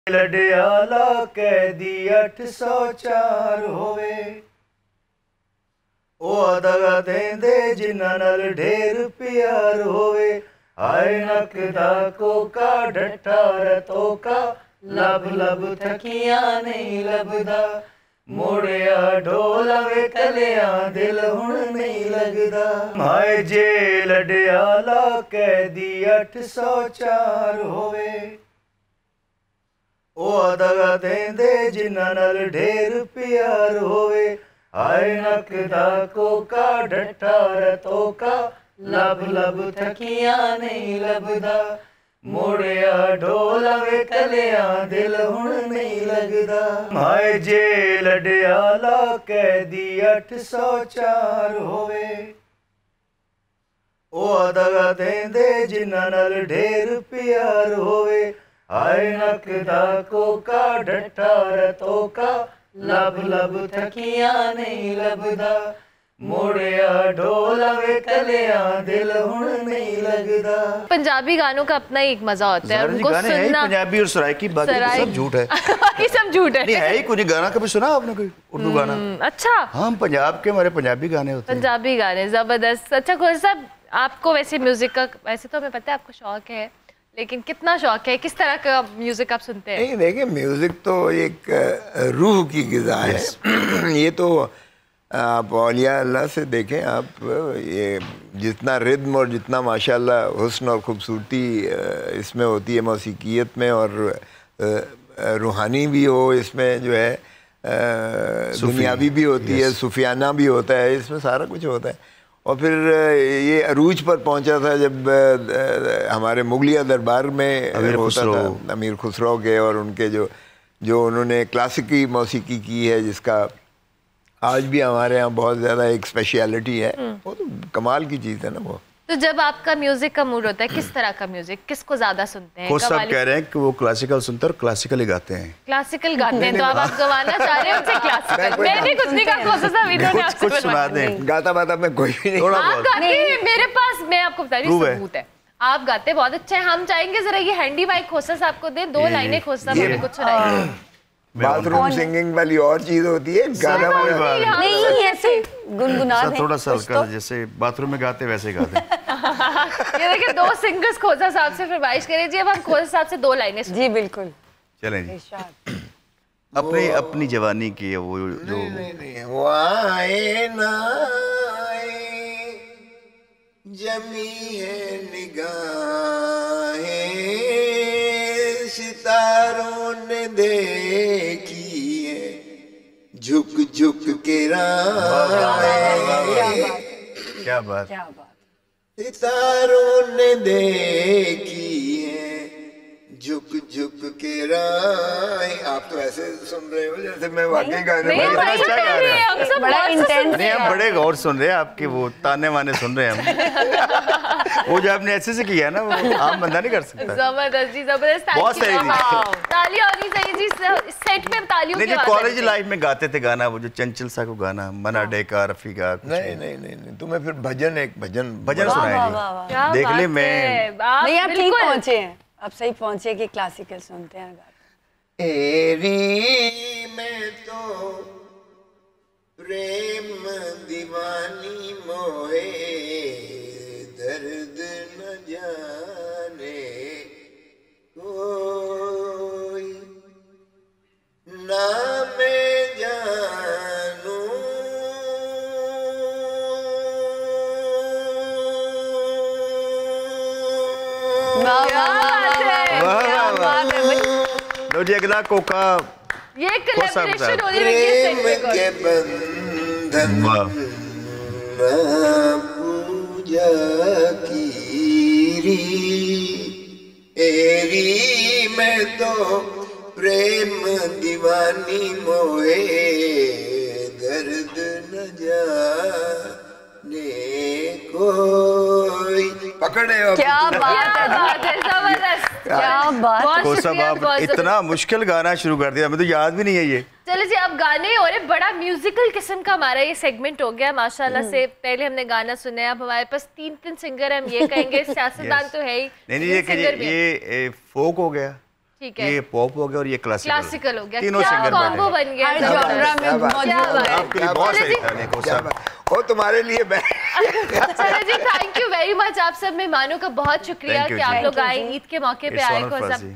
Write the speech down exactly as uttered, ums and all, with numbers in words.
लडियाला कैदी अठ सौ चार होवे ओ दगा देंदे जिन्ना नाल ढेर प्यार होवे आए नकदा कोका डट्टा रतोका लब लब थकिया नहीं लभदा मोड़िया ढोल वे कलिया दिल हुण नहीं लगदा माए जे लडियाला कैदी अठ सौ चार होवे ओ दगा देंदे जिन्ना नाल ढेर प्यार होवे आए नकदा कोका डट्टा रतोका लब लब थकिया नहीं लभदा मोड़िया ढोल वे कलिया दिल हुण नहीं लगदा माए जे लडियाला कैदी अठ सौ चार होवे ओ दगा देंदे जिन्ना नाल ढेर प्यार होवे आए नकदा कोका डट्टा रतोका लब लब थकिया नहीं लभदा मोड़िया ढोल वे कलिया दिल हुण नहीं लगदा। पंजाबी गानों का अपना ही एक मजा होता है, उनको सुनना। पंजाबी और सराइकी, बाकी सब झूठ है। बाकी सब झूठ है। नहीं है ही कोई गाना कभी सुना आपने, कोई उर्दू गाना? अच्छा, हम पंजाब के, हमारे पंजाबी गाने होते हैं। पंजाबी गाने जबरदस्त। अच्छा खोर साहब, आपको वैसे म्यूजिक का, वैसे तो हमें पता है आपको शौक है, लेकिन कितना शौक है, किस तरह का म्यूजिक आप सुनते हैं? नहीं देखिए, म्यूजिक तो एक रूह की गिज़ा है। ये तो आप औलिया अल्लाह से देखें आप, ये जितना रिद्म और जितना माशाल्लाह हुस्न और ख़ूबसूरती इसमें होती है मौसीकियत में, और रूहानी भी हो इसमें, जो है दुनियावी भी होती है, सूफियाना भी होता है, इसमें सारा कुछ होता है। और फिर ये अरूज पर पहुंचा था जब हमारे मुगलिया दरबार में होता था, अमीर खुसरो के, और उनके जो जो उन्होंने क्लासिकी मौसीकी की है, जिसका आज भी हमारे यहाँ बहुत ज़्यादा एक स्पेशलिटी है, वो तो कमाल की चीज़ है ना वो। तो जब आपका म्यूजिक का मूड होता है, किस तरह का म्यूजिक, किसको ज्यादा सुनते हैं? खोर साहब कह रहे हैं कि वो क्लासिकल सुनते हैं और क्लासिकल ही गाते हैं। क्लासिकल गाते हैं, तो अब आप गवाना चाह रहे हैं उनसे क्लासिकल? मैंने कुछ नहीं कहा, खोर साहब इन्होंने आपसे कुछ सुना दें। गाता बाता मैं कोई भी नहीं। आप गाते हैं, मेरे पास, मैं आपको बता रही हूँ, सबूत है, आप गाते बहुत अच्छा है। हम चाहेंगे जरा ये हैंडी माइक खोर साहब को दें, दो लाइनें खोर साहब हमें कुछ सुनाइए। बाथरूम सिंगिंग वाली और चीज होती है, गाना नहीं, ऐसे गुनगुना दें थोड़ा सा हल्का, जैसे बाथरूम में गाते वैसे गाते। ये देखिए, दो सिंगर्स खोसा साहब से फरमाइश करें जी, अब हम खोसा साहब से दो लाइनें। जी बिल्कुल, चलें जी। अपनी अपनी जवानी की वो जो नहीं, नहीं, वो आए ना आए जमी है निगाहें सितारों ने देखी है झुक झुक के राहें। क्या बात, क्या बात। सितारों ने देखी है झुक झुक के राहें। आप तो ऐसे सुन रहे हो जैसे मैं वाकई गा रहा हूँ। बड़ा इंटेंस। नहीं, हम बड़े गौर सुन रहे हैं, आपके वो ताने वाने सुन रहे हैं हम। वो जो आपने ऐसे से किया ना, वो आम बंदा नहीं कर सकता। जबरदस्त जी, जबरदस्त। बहुत सही जी, तालियां होनी चाहिए जी, सेट में तालियों की आवाज। कॉलेज लाइफ में गाते थे गाना, वो जो चंचल सा को गाना, मना डे का, रफी का। नहीं नहीं नहीं, तुम्हें फिर भजन, एक भजन भजन सुनाए देख ले। मैं नहीं, आप ठीक पहुंचे हैं, आप सही पहुंचे कि क्लासिकल सुनते हैं। तेरी मैं तो प्रेम दीवानी मोहे दर्द न जाने कोई ना मैं जानू लो जी, अगला कोका। ये कोलैबोरेशन हो रही है प्रेम के बंधन पूजा कीरी एरी मैं तो प्रेम दीवानी मोहे दर्द न जाने कोई। पकड़े हो? क्या बात है, जबरदस्त, क्या बात। खोर साहब, आप इतना मुश्किल गाना शुरू कर दिया, मुझे तो याद भी नहीं है ये। चलो जी, अब गाने और बड़ा म्यूजिकल किस्म का हमारा ये सेगमेंट हो गया माशाल्लाह से। पहले हमने गाना सुना है, अब हमारे पास तीन तीन सिंगर हैं, हम ये कहेंगे सियासतदान तो है ही। नहीं नहीं, ये ये फोक हो गया, ठीक है। ये पॉप हो गया और ये क्लासिकल क्लासिकल हो गया, तीनों क्या सिंगर कॉम्बो बैठे बन गया हर जबरदस्त। जॉनरा में क्या बात है। मौजूद बात है। है। आपके लिए बहुत सही था निको क्या साहब। बात- वो तुम्हारे लिए मैं चलो जी, थैंक यू वेरी मच। आप सब मेहमानों का बहुत शुक्रिया Thank you कि आप जी। लोग Thank you आए जी। ईद के मौके पे It's आए। honor for कोई us सब जी।